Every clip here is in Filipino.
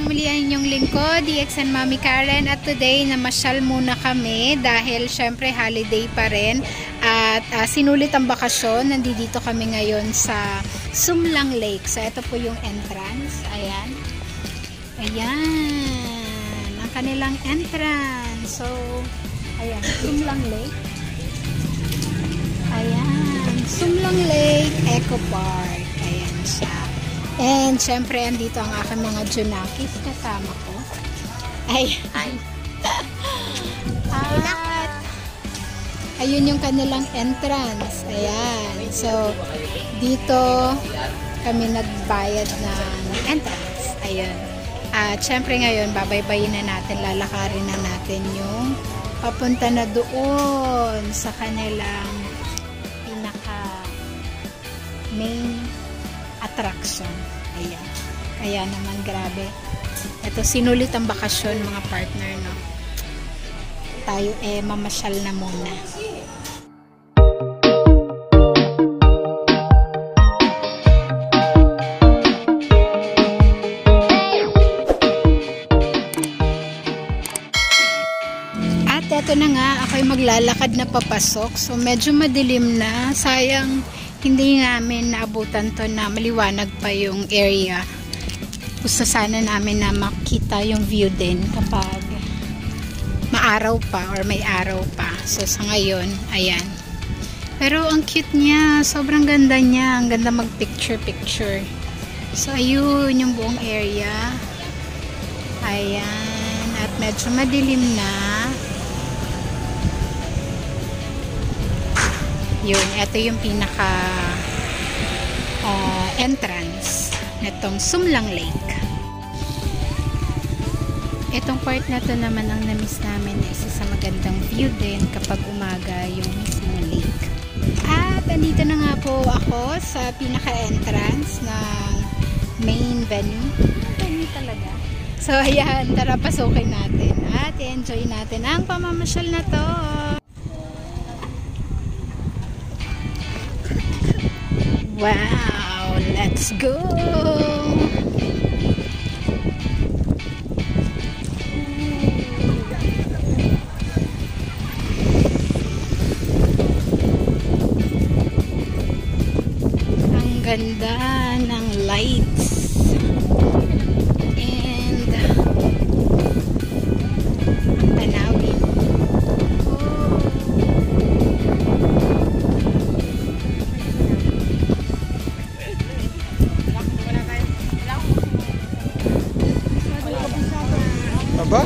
muli ang inyong lingkod, DXN Mami Karen, at today namasyal muna kami dahil syempre holiday pa rin at sinulit ang bakasyon. Nandito kami ngayon sa Sumlang Lake. So ito po yung entrance. Ayan. Ayan. Ang kanilang entrance. So ayan, Sumlang Lake. Ayan. Sumlang Lake Eco Park. Ayan siya. And syempre andito ang aking mga Junakis kasama ko. Ay. At ayun yung kanilang entrance. Ayan. So dito kami nagbayad ng entrance. Ayun. At syempre ngayon babaybayin na natin, lalakarin na natin yung papunta na doon sa kanilang pinaka main attraction. Ayan. Kaya naman grabe. Ito sinulit ang bakasyon mga partner, no. Tayo mamasyal na muna. At eto na nga, ako'y maglalakad na papasok. So medyo madilim na. Sayang hindi namin naabutan to na maliwanag pa yung area. Gusto sana namin na makita yung view din kapag maaraw pa or may araw pa. So sa ngayon, ayan. Pero ang cute niya, sobrang ganda niya. Ang ganda mag picture. So ayun yung buong area. Ayan. At medyo madilim na. Yun, ito yung pinaka entrance nitong Sumlang Lake. Itong part na to naman ang na-miss namin na isa sa magandang view din kapag umaga yung mismong lake. At andito na nga po ako sa pinaka entrance ng main venue. Venue talaga. So ayan, tara pasukin natin at enjoy natin ang pamamasyal na to. Wow, let's go! Ang ganda ng lights and tanawin. Ba?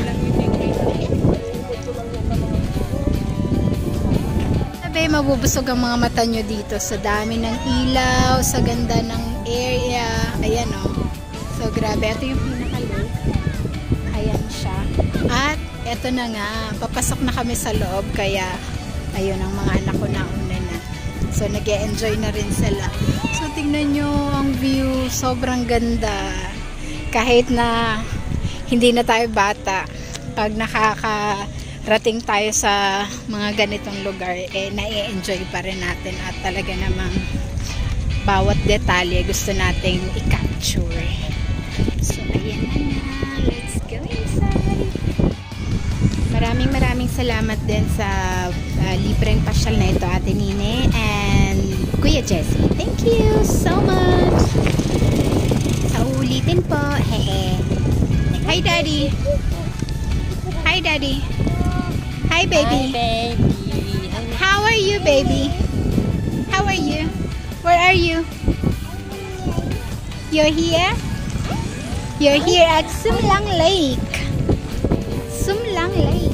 Sabi, mabubusog ang mga mata nyo dito sa dami ng ilaw, sa ganda ng area. Ayan o. So grabe, ito yung pinaka-lake. Ayan siya. At ito na nga, papasok na kami sa loob, kaya ayun ang mga anak ko nauna na. So nag-e-enjoy na rin sila. So tingnan nyo ang view, sobrang ganda. Kahit na hindi na tayo bata, pag nakakarating tayo sa mga ganitong lugar, na-enjoy pa rin natin at talaga namang bawat detalye gusto nating i-capture. So ayan na nga, let's go inside. Maraming salamat din sa libreng pasyal na ito, Ate Nine and Kuya Jesse. Thank you so much. Sa ulitin po, hehe. Hi, Daddy. Hi, Daddy. Hi, baby. Hi, baby. How are you, baby? How are you? Where are you? You're here? You're here at Sumlang Lake. Sumlang Lake.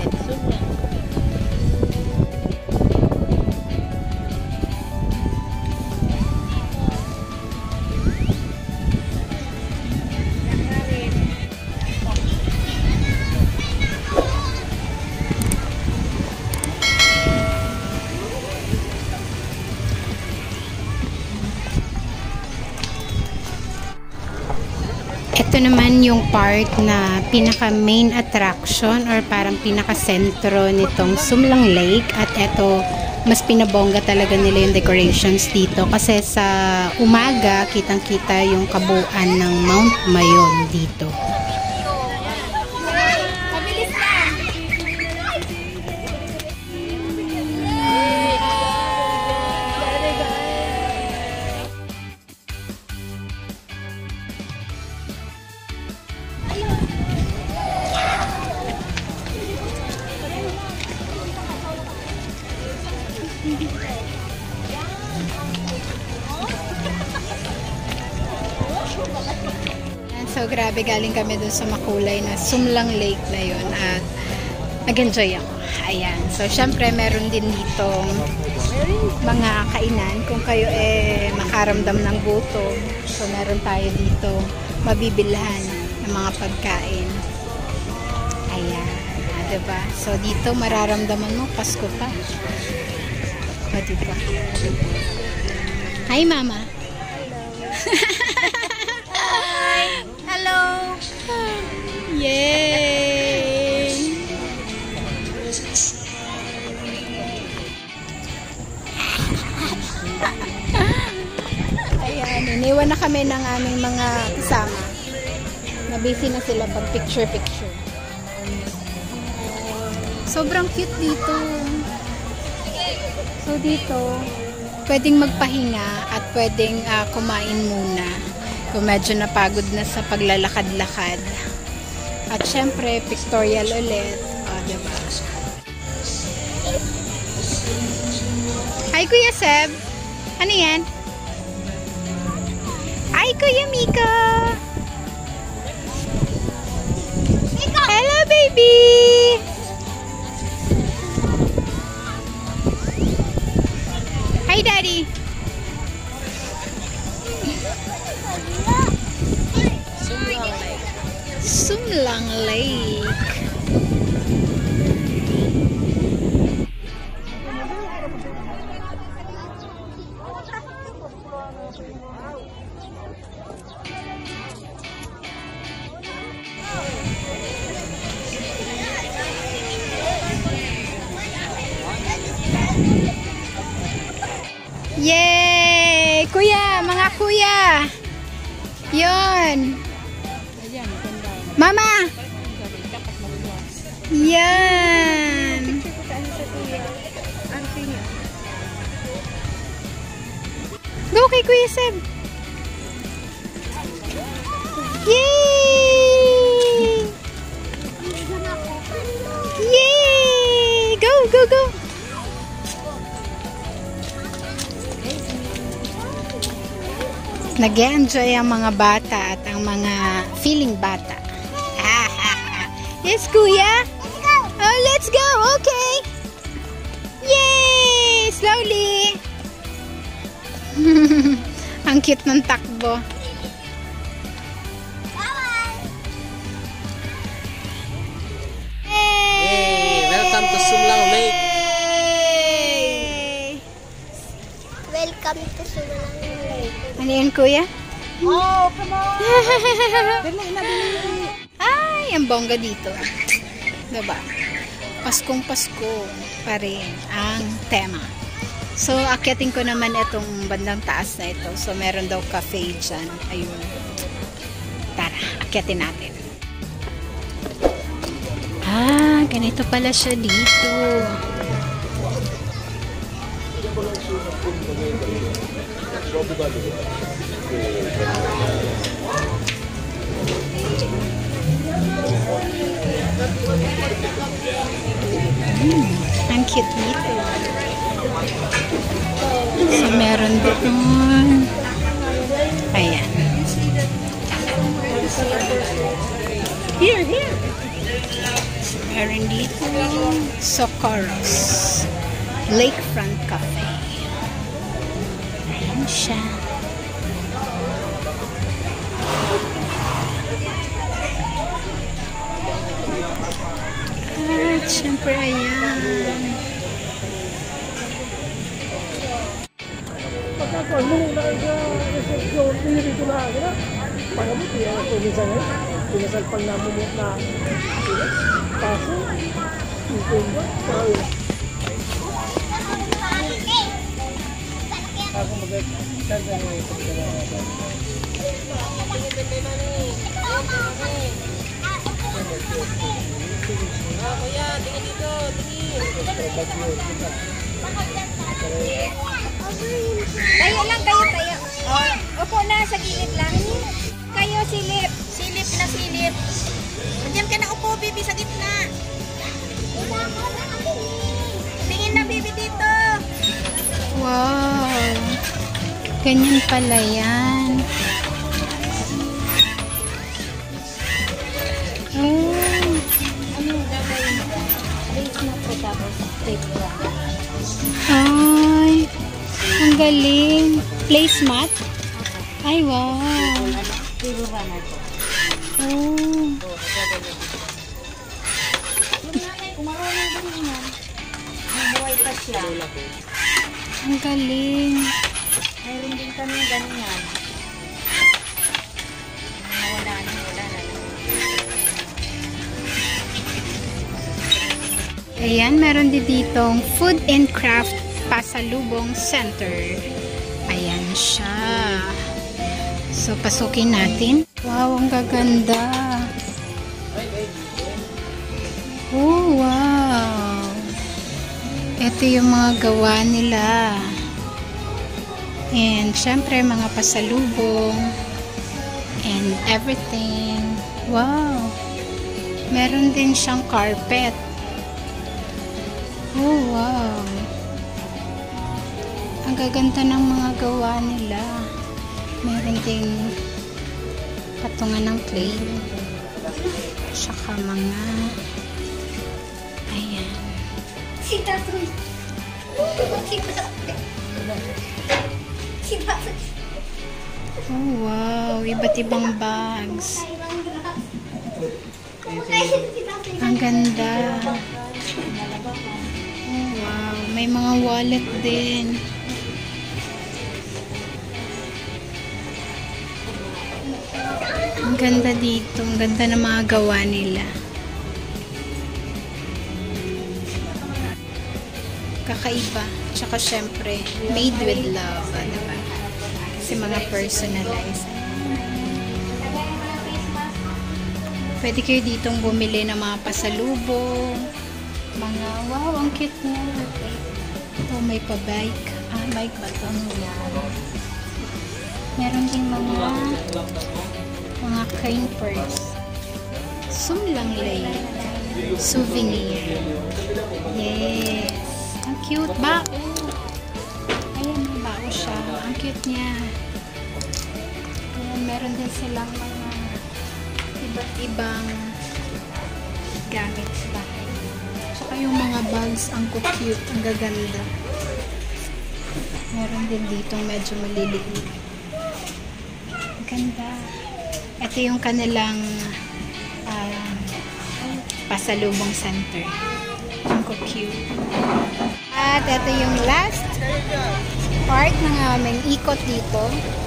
Ito naman yung part na pinaka main attraction or parang pinaka sentro nitong Sumlang Lake, at ito mas pinabongga talaga nila yung decorations dito kasi sa umaga kitang kita yung kabuuan ng Mount Mayon dito. So, grabe, galing kami dun sa makulay na Sumlang Lake na yun at nag-enjoy ako. Ayan. So, syempre, meron din dito mga kainan. Kung kayo makaramdam ng gutom, so, meron tayo dito mabibilhan ng mga pagkain. Ayan. Diba? So, dito mararamdaman mo, Pasko pa. O, diba? Hi, Mama. Hello. Yay! Ayan, iniwan na kami ng aming mga kasama. Nabisi na sila pag picture-picture. Sobrang cute dito. So, dito, pwedeng magpahinga at pwedeng kumain muna kung medyo napagod na sa paglalakad-lakad. At syempre, pictorial ulit. O, diba? Hi, Kuya Seb! Ano yan? Hi, Kuya Mika! Hello, baby! Hi, Daddy! Sumlang Lake. Yay! Kuya! Mga kuya! Yun! Mama! Yan! Go kay Kuya Seb! Yay! Yay! Go! Go! Go! Nag-enjoy ang mga bata at ang mga feeling bata. Yes, Kuya? Let's go! Oh, let's go! Okay! Yay! Slowly! Ang cute ng takbo. Hey! Welcome to Sumlang Lake! Welcome to Sumlang Lake. Ano yun, Kuya? Oh, come on! Ay, ang bongga dito. Diba? Paskong Pasko pa rin ang tema. So, akyatin ko naman itong bandang taas na ito. So, meron daw cafe dyan. Ayun. Tara, akyatin natin. Ah, ganito pala siya dito. Ang cute nito. So, meron doon. Ayan. Here, here. So, meron dito. Socorros. Lakefront Cafe. Ayan siya. At syempre, ayan. Pagkakaroon mo na sa resepsyon, dito na ako na. Pangamit, yung ako minsan ngayon. Pinasalpang namin mo na paso. Ito ba? Ako mag-tanda nyo yung pagkakaroon. Kuya, tingin dito, tingin. Tayo lang kayo, tayo. Opo na, sa gilid lang. Kayo, silip. Silip na silip. Nandiyan ka na upo, baby, sa gitna. Tingin na, baby, dito. Wow. Ganyan pala yan. galing. Placemat? Ay, wow. Oh. Kung marunong din yan. Buhay pa siya. Ang galing. Mayroon din kami ganyan. Wala na. Ayan, meron din ditong Food and Craft Pasalubong Center. Ayan siya. So, pasukin natin. Wow, ang gaganda. Oh, wow. Ito yung mga gawa nila. And, syempre, mga pasalubong. And everything. Wow. Meron din siyang carpet. Oh, wow. Ang gaganda ng mga gawa nila. Meron ding patungan ng clay. Saka mga ayan. Oh, wow. Iba't ibang bags. Ang ganda. Oh, wow. May mga wallet din. Ang ganda dito. Ang ganda ng mga gawa nila. Kakaiba. Tsaka syempre, made with love. Diba? Kasi mga personalized. Pwede kayo ditong bumili ng mga pasalubong. Mga, wow, ang cute niya. Oh, may pa-bike. Ah, bike ba ito? Meron din mga crane purse. Sumlang Lake. Souvenir. Yes. Ang cute. Bao. Ayan, may bao siya. Ang cute niya. Ayan, meron din silang mga iba't ibang gamit sa bahay. Tsaka yung mga bags, ang cute. Ang gaganda. Meron din dito medyo maliliit. Ang ganda. Ito yung kanilang pasalubong center. Ang cute. At ito yung last part ng aming ikot dito.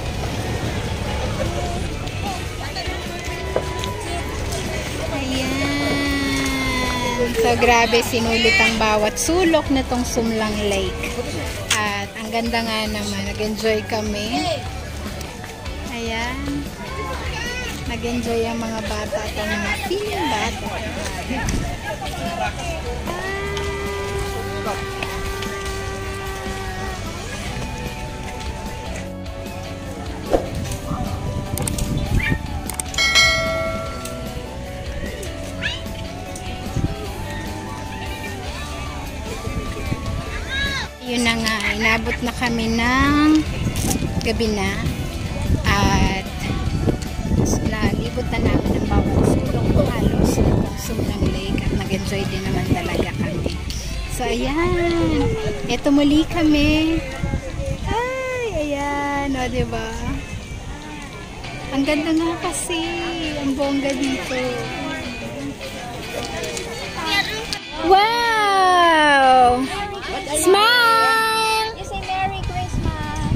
Ayan. So, grabe, sinulit ang bawat sulok na tong Sumlang Lake. At ang ganda nga naman. Nag-enjoy kami. Ayan. Nag-enjoy ang mga bata at ang mga feeling bata. Yun na nga, inabot na kami ng gabi na at nalibot na namin ang bawat sulok halos ng Sumlang Lake at nag-enjoy din naman talaga kami. So ayan, eto muli kami. Ay, ayan, o diba? Ang ganda nga kasi, ang bongga dito. Wow! Smile! You say Merry Christmas.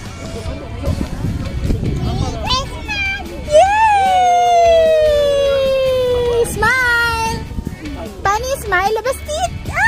Yay! Smile! Bunny, smile! Labas tit!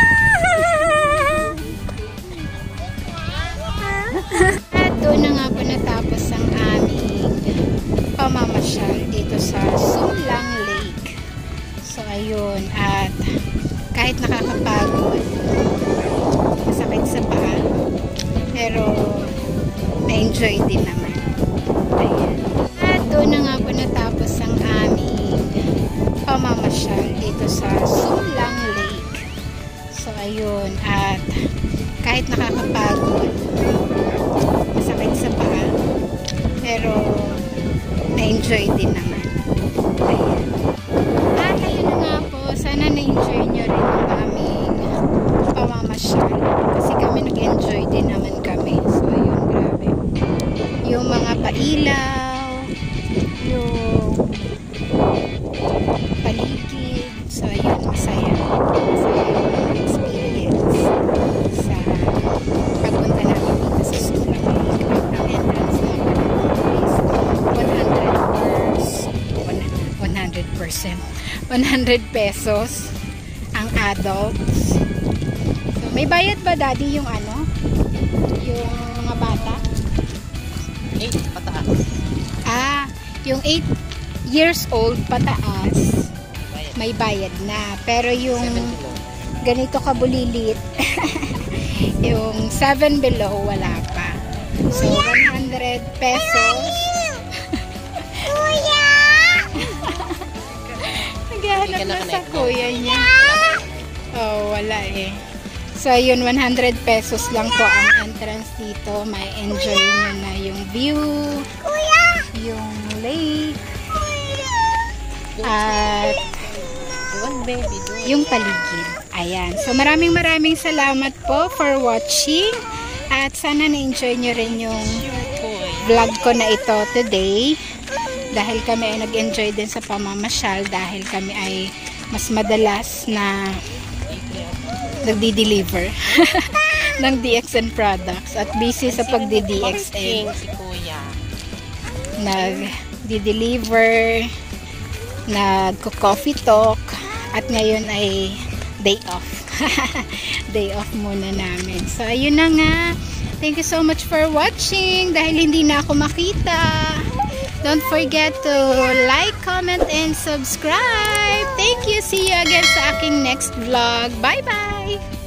At doon na nga po natapos ang aming pamamasyal dito sa Sumlang Lake. So, ayun. At kahit nakakapagod, masakit sa paa, pero na-enjoy din naman. Ayan. At doon na nga po natapos ang aming pamamasyal dito sa Sumlang Lake. So, ayun. At kahit nakakapagod, masakit sa paa, pero na-enjoy din naman. Ayan. At ayun na nga po, sana na-enjoy nyo rin ang aming pamamasyal. Kasi kami nag-enjoy din naman kami. So, ayun. ilaw, yung paligid. So, ayun, masaya. Masaya yung experience sa pagpunta namin dito sa Sumlang Lake. Ang entrance naman is 100 pesos ang adults. So, may bayad ba, Daddy, yung ano? Yung mga bata? 8 pataas. Yung 8 years old pataas, may bayad na. Pero yung 7 below. ganito kabulilit, yung 7 below, wala pa. So, 100 pesos. Naghahanap na sa kuya niya. Oh, wala eh. So, yun, 100 pesos lang po ang entrance dito. May enjoy nyo na yung view, yung lake, at yung paligid. Ayan. So, maraming salamat po for watching. At sana na-enjoy nyo rin yung vlog ko na ito today. Dahil kami ay nag-enjoy din sa pamamasyal. Dahil kami ay mas madalas na nagdi-deliver ng DXN products. At busy sa pagdi-DXN. Si Kuya. Nagdi-deliver, nagko-coffee talk, at ngayon ay day off. Day off muna namin. So, ayun na nga. Thank you so much for watching. Dahil hindi na ako makita, don't forget to like, comment, and subscribe. Thank you. See you again sa aking next vlog. Bye-bye!